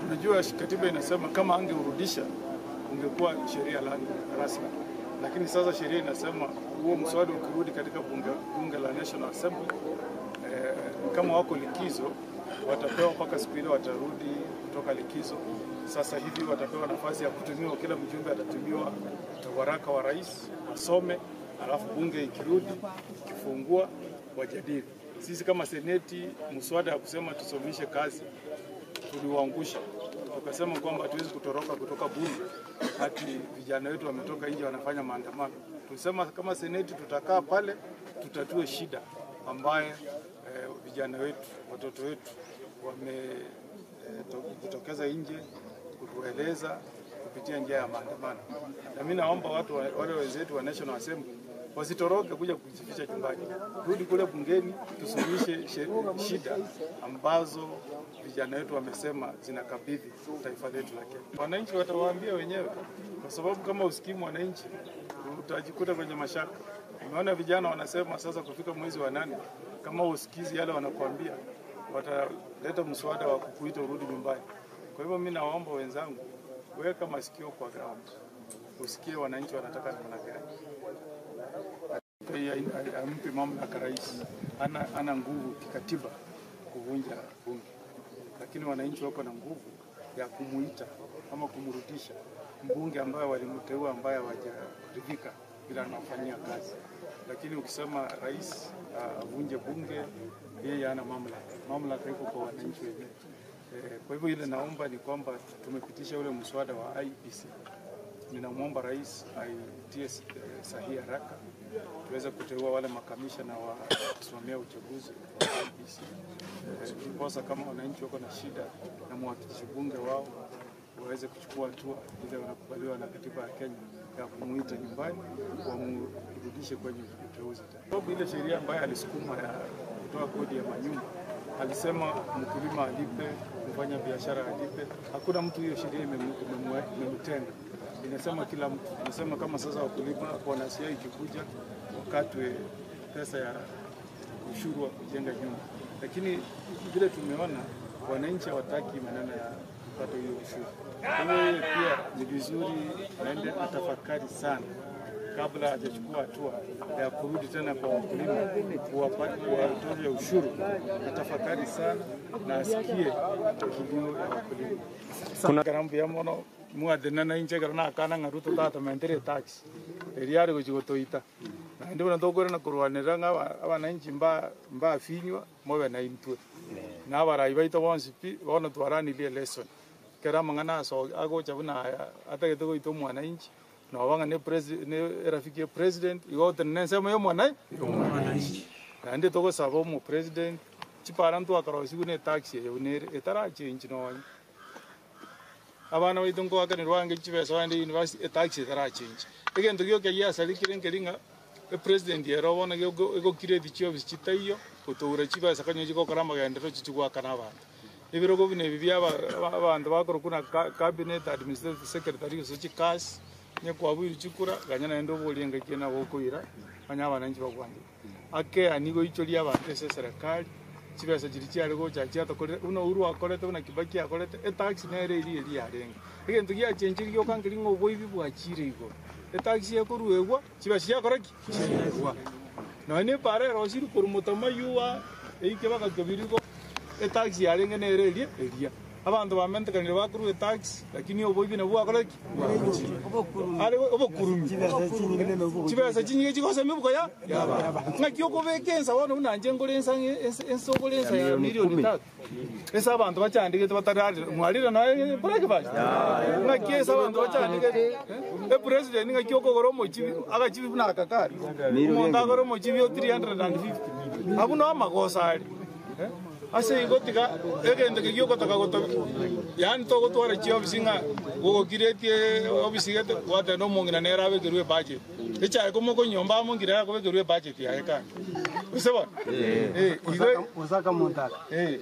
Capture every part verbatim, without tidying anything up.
Unajua katiba inasema kama angeurudisha ungekuwa sheria rasmi. Lakini sasa sheria inasema huo mswada ukirudi katika bunge, bunge la National Assembly eh, kama wako likizo watapewa mpaka siku ile watarudi kutoka likizo. Sasa hivi watapewa nafasi ya kutumiwa, kila mjumbe atatumiwa waraka wa rais wasome, alafu bunge ikirudi ikifungua wajadili. Sisi kama seneti mswada ya kusema tusomishe kazi tuliwaangusha. Tukasema kwamba hatuwezi kutoroka kutoka bunge hati vijana wetu wametoka nje wanafanya maandamano. Tulisema kama seneti tutakaa pale tutatue shida ambaye eh, vijana wetu, watoto wetu wamejitokeza eh, nje kutueleza kupitia njia ya maandamano. Na mimi naomba watu wale wenzetu wa National Assembly wasitoroke kuja kujificha chumbani. Rudi kule bungeni tusuluhishe shida ambazo vijana wetu wamesema zinakabidhi taifa letu la Kenya. Wananchi watawaambia wenyewe, kwa sababu kama usikimu wananchi utajikuta kwenye mashaka. Umeona vijana wanasema sasa kufika mwezi wa nane kama usikizi yale wanakuambia wataleta mswada wa kukuita urudi nyumbani. Kwa hivyo mimi naomba wenzangu, weka masikio kwa ground. Usikie wananchi wanataka namna gani. Ampi mamlaka rais, ana, ana nguvu kikatiba kuvunja bunge, lakini wananchi wako na nguvu ya kumuita ama kumrudisha mbunge ambaye walimteua ambaye hawajaridhika bila anafanyia kazi. Lakini ukisema rais avunje uh, bunge, yeye hana mamlaka. Mamlaka iko kwa wananchi wenyewe. E, kwa hivyo ile naomba ni kwamba tumepitisha ule mswada wa I E B C. Ninamwomba rais aitie sahihi haraka tuweze kuteua wale makamishna wa kusimamia uchaguzi wa I E B C. Ndiposa kama wananchi wako na shida na mwakilishi bunge wao waweze kuchukua hatua ile wanakubaliwa na katiba ya Kenya ya kumuita nyumbani wamrudishe kwenye uteuzi. Sababu ile sheria ambayo alisukuma ya kutoa kodi ya manyumba alisema mkulima alipe, mfanya biashara alipe. Hakuna mtu hiyo sheria imemtenga. Inasema kila mtu. Inasema kama sasa wakulima wanasia ikikuja wakatwe pesa ya ushuru wa kujenga nyumba. Lakini vile tumeona wananchi hawataki maneno ya kupata hiyo ushuru. Kwa hiyo pia ni vizuri aende atafakari sana kabla hajachukua hatua ya kurudi tena kwa wakulima kuwatoza ushuru. Atafakari sana na asikie kilio ya wakulima. Kuna karambu ya mono muadena na inche karana kana ngaruto tata mentere tax eriare kuchigotoita na ndio natokora na kurwanira nga abananchi mba mba finywa mobe na intwe na bara ibaita bonsi pi bona twarani ile lesson kera mangana so agocha buna atagete go ito mwananchi na wanga ne president ne rafiki president yote nensema yo mwanai mwananchi na ndio toko sabo mu president chipara mtu akarosi kune tax ye unere etara change no abana baitungo akane rwange chibesa wande university tax etara change egento gyo ke ya sali kirenga ringa e president yero bona gyo ego kiredi chiobis chitayo kutura chibesa kanyo chiko karama gendero chichugwa kana abantu ibiro go bine bibya abantu bakoro kuna cabinet administrative secretary so chikas nye kwabiri chikura ganyana ndo bolinga kena bokoira banya bananchi bagwanje ake anigo ichoria abantu ese serikali chibesa chiri cyari go cyachi atakorera uno uru akorete una kibaki akorete e tax nere iri iri yarenga egento gya chenje gyo kangiri ngo boibi bwachire igo e tax yakoruegwa chibesa yakoraki chirwa no ne pare rosiri kurumutama yuwa eike bakakabirigo e tax yarenga nere iri iri abantu bamente kanire bakuru e tax lakini oboibi na bwa akoraki ari obokurumi chibesa chinyige chikose mibuko ya yaba ngakyo kobekensa wona unanje ngolensa ensobolensa ya milioni tatu esa abantu bachandike batarari mwalira naye breakfast ngakesa abantu bachandike e president ngakyo kokoro mochibi agachibi buna akakari umonda kokoro mochibi three hundred fifty abuno amakosa ari ase igotika egende ke gyoko takagoto yani to gotwara chi ofisinga gogo kiretie ofisigete wate no mongina nera be kerwe budget echa ko moko nyomba mongira ko be kerwe budget ya eka useba eh igo usaka monta eh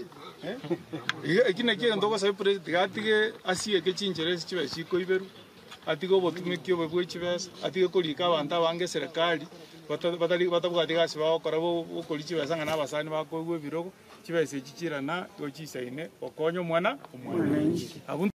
eh ikina kire ndoko sa president gatige asie ke chinjere chibe chiko iberu atigo botumikyo bwe bwechibes atige kolika abanta bange serikali batali batabwatiga siba okora bo kolichi basanga nabasani bakogwe birogo chibese chichirana tochisaine okonyo mwana omwananchi.